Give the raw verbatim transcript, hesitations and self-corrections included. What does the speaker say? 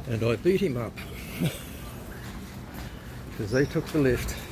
and I beat him up because they took the left.